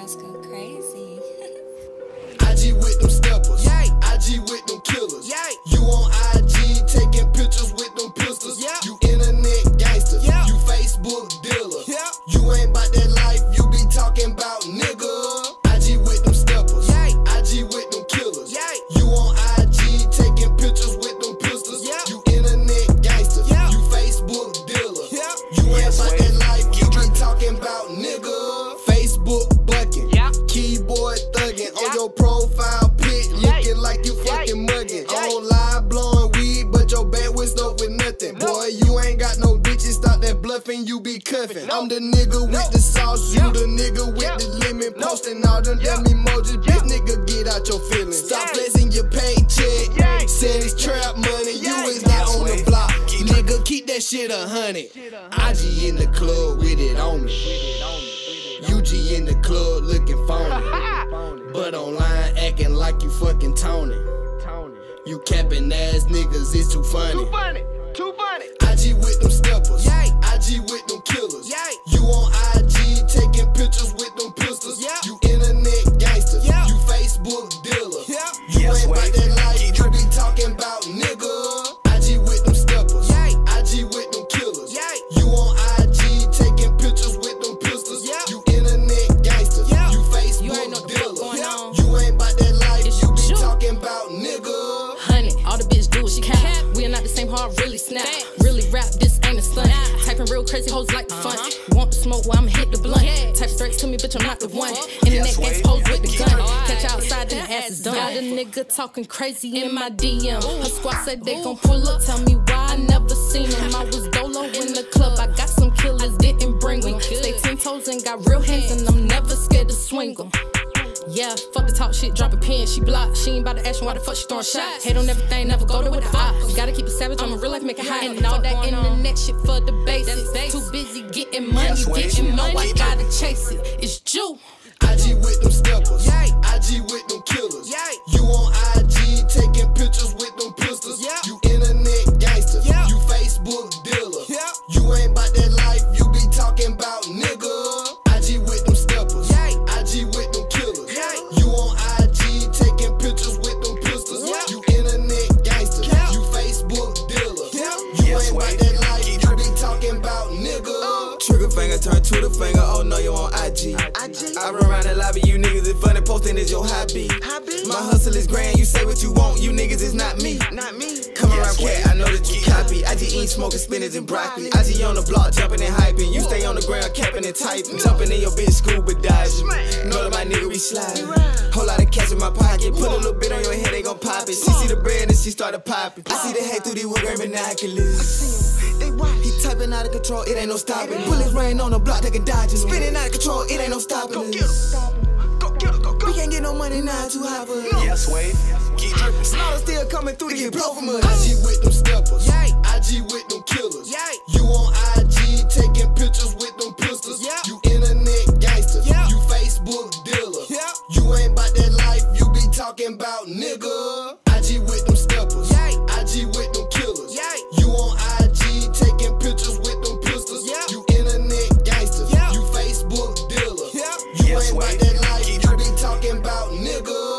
must go crazy. IG with them steppers, IG with them killers. You on IG taking pictures with them pistols. You internet gangster, you Facebook dealer. You ain't bout that life, you be talking about nigga. IG with them steppers, IG with them killers. You on IG taking pictures with them pistols. You internet gangster, you Facebook dealer. You ain't bout that life, you be talking about nigga. Facebook bucking, keyboard thugging on your profile pic, looking like you fucking mugging. Online blowing weed, but your back was up with nothing. Boy, you ain't got no bitches, stop that bluffing, you be cuffing. I'm the nigga with the sauce, you the nigga with the limit, posting all them damn emojis. Bitch nigga, get out your feelings. Stop flexing your paycheck, said it's trap money, you is not on the block. Nigga, keep that shit 100. IG in the club with it on me. UG in the club looking phony, but online acting like you fucking Tony. You capping ass niggas, it's too funny. Too funny. IG with them steppers, IG with them killers. You on IG taking pictures with them pistols. You internet gangster, you Facebook dealer. You ain't bout that life, you be talking about nigga. IG with them steppers, IG with them killers. You on IG taking pictures with them pistols. You internet gangster, you Facebook dealer. You ain't bout that life, you be talking about nigga. Honey, all the bitch do is cap. We are not the same heart, really snap. Really rap, this ain't a stunt. Typing real crazy hoes like the fun. Want to smoke, well, I'ma hit the blunt. Type straight to me, bitch, I'm not the one. Internet gangsta pose with the gun. Catch you outside, then the ass is done. Got a nigga talking crazy in my DM. Her squad said they gon' pull up. Tell me why I never seen them. I was dolo in the club. I got some killers, didn't bring them. Stay 10 toes and got real hands, and I'm never scared to swing them. Yeah, fuck the talk shit, drop a pin, she blocked. She ain't bout to ask me why the fuck she throwing shots. Hate on everything, never go to with the eyes. Gotta keep it savage, I'm a real life, make it high. And all that internet shit for the basics. Too busy getting money, getting know I gotta chase it. It's Jew. IG with them steppers, IG with them killers. You on IG taking pictures with them pistols. You internet gangster, you Facebook dealer. You ain't bout that life, you be talking about nigga. IG with them steppers, IG with them killers. You on IG taking pictures with them pistols. You internet gangster, you Facebook dealer. You ain't bout that life, you be talking about nigga. Trigger finger turn to the finger, oh no you on IG. I run around the lobby, you niggas is funny, posting is your hobby. My hustle is grand, you say what you want, you niggas is not me. Come around cat, I know that you copy. IG ain't smoking spinach and broccoli. IG on the block, jumping and hyping. You stay on the ground, capping and typing. Jumping in your bitch scuba diving. Know that my nigga be sliding. Whole lot of cash in my pocket, put a little bit on your head, they gon' pop it. She see the bread and she started popping. I see the hate through these woodgrain binoculars. He typing out of control, it ain't no stopping. Bullets rain on the block, they can dodge it. Spinning out of control, it ain't no stopping us. We can't get no money now, too high for us. Yes, Wade. Keep dripping. Slaughter still coming through to get blow from us. IG with them steppers, IG with them killers. You on IG taking pictures with them pistols. You internet gangster, you Facebook dealer. You ain't bout that life, you be talking about nigga. IG with them steppers, IG with them killers. You on IG taking pictures with them pistols. You internet gangster, you Facebook dealer. You ain't bout that life, you be talking about nigga.